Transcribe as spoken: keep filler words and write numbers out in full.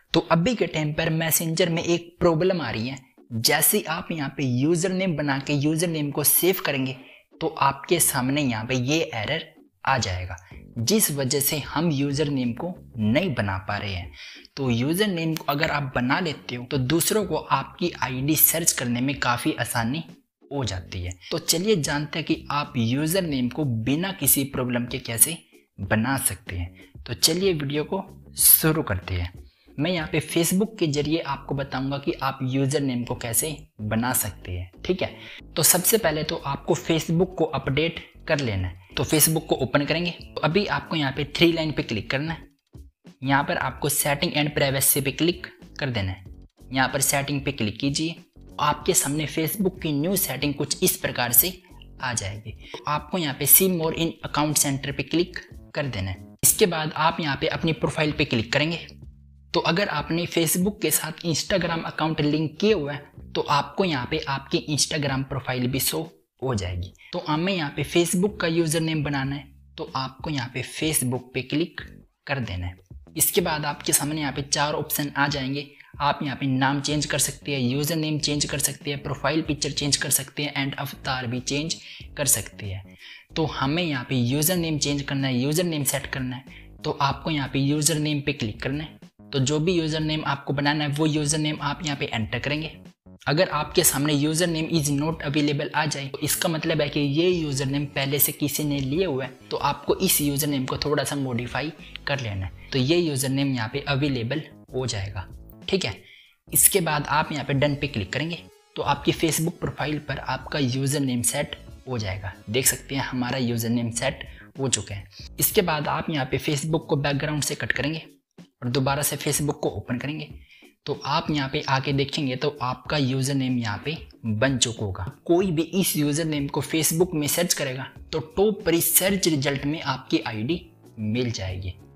तो अभी के टाइम पर मैसेंजर में एक प्रॉब्लम आ रही है। जैसे आप यहाँ पे यूजर नेम बना के यूजर नेम को सेव करेंगे तो आपके सामने यहाँ पे ये एरर आ जाएगा, जिस वजह से हम यूजर नेम को नहीं बना पा रहे हैं। तो यूजर नेम को अगर आप बना लेते हो तो दूसरों को आपकी आईडी सर्च करने में काफ़ी आसानी हो जाती है। तो चलिए जानते हैं कि आप यूजर नेम को बिना किसी प्रॉब्लम के कैसे बना सकते हैं। तो चलिए वीडियो को शुरू करते हैं। मैं यहाँ पे फेसबुक के जरिए आपको बताऊंगा कि आप यूजर नेम को कैसे बना सकते हैं, ठीक है। तो सबसे पहले तो आपको फेसबुक को अपडेट कर लेना है। तो फेसबुक को ओपन करेंगे तो अभी आपको यहाँ पे थ्री लाइन पे क्लिक करना है। यहाँ पर आपको सेटिंग एंड प्राइवेसी पे क्लिक कर देना है। यहाँ पर सेटिंग पे क्लिक कीजिए। आपके सामने फेसबुक की न्यू सेटिंग कुछ इस प्रकार से आ जाएगी। तो आपको यहाँ पे see more in account centre पे क्लिक कर देना है। इसके बाद आप यहाँ पे अपनी प्रोफाइल पे क्लिक करेंगे। तो अगर आपने फेसबुक के साथ इंस्टाग्राम अकाउंट लिंक किए हुआ है तो आपको यहाँ पे आपकी इंस्टाग्राम प्रोफाइल भी शो हो जाएगी। तो हमें यहाँ पे फेसबुक का यूजर नेम बनाना है तो आपको यहाँ पे फेसबुक पे क्लिक कर देना है। इसके बाद आपके सामने यहाँ पे चार ऑप्शन आ जाएंगे। आप यहाँ पे नाम चेंज कर सकते हैं, यूजर नेम चेंज कर सकते हैं, प्रोफाइल पिक्चर चेंज कर सकते हैं एंड अवतार भी चेंज कर सकते हैं। तो हमें यहाँ पे यूजर नेम चेंज करना है, यूजर नेम सेट करना है। तो आपको यहाँ पे यूजर नेम पे क्लिक करना है। तो जो भी यूजर नेम आपको बनाना है वो यूजर नेम आप यहाँ पे एंटर करेंगे। अगर आपके सामने user name is not available आ जाए तो इसका मतलब है कि ये यूजर नेम पहले से किसी ने लिए हुआ है, तो आपको इस यूजर नेम को थोड़ा सा मॉडिफाई कर लेना है। तो ये यूजर नेम यहाँ पे अवेलेबल हो जाएगा, ठीक है। इसके बाद आप यहाँ पे डन पे क्लिक करेंगे तो आपकी फेसबुक प्रोफाइल पर आपका यूजर नेम सेट हो जाएगा। देख सकते हैं हमारा यूजर नेम सेट हो चुका है। इसके बाद आप यहाँ पे फेसबुक को बैकग्राउंड से कट करेंगे और दोबारा से फेसबुक को ओपन करेंगे। तो आप यहाँ पे आके देखेंगे तो आपका यूजर नेम यहाँ पे बन चुका होगा। कोई भी इस यूजर नेम को फेसबुक में सर्च करेगा तो टॉप पर सर्च रिजल्ट में आपकी आईडी मिल जाएगी।